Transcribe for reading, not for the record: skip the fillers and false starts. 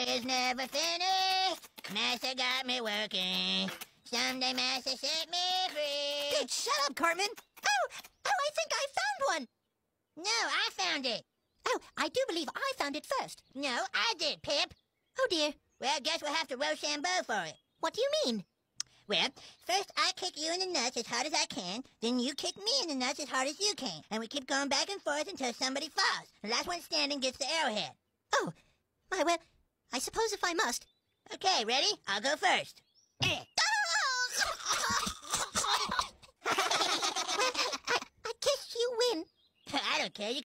is never finished. Master got me working. Someday Master set me free. Dude, shut up, Cartman. Oh, I think I found one. No, I found it. Oh, I do believe I found it first. No, I did, Pip. Oh, dear. Well, guess we'll have to Rochambeau for it. What do you mean? Well, first I kick you in the nuts as hard as I can, then you kick me in the nuts as hard as you can, and we keep going back and forth until somebody falls. The last one standing gets the arrowhead. Oh, well, I suppose if I must. Okay, ready? I'll go first. I guess you win. I don't care. You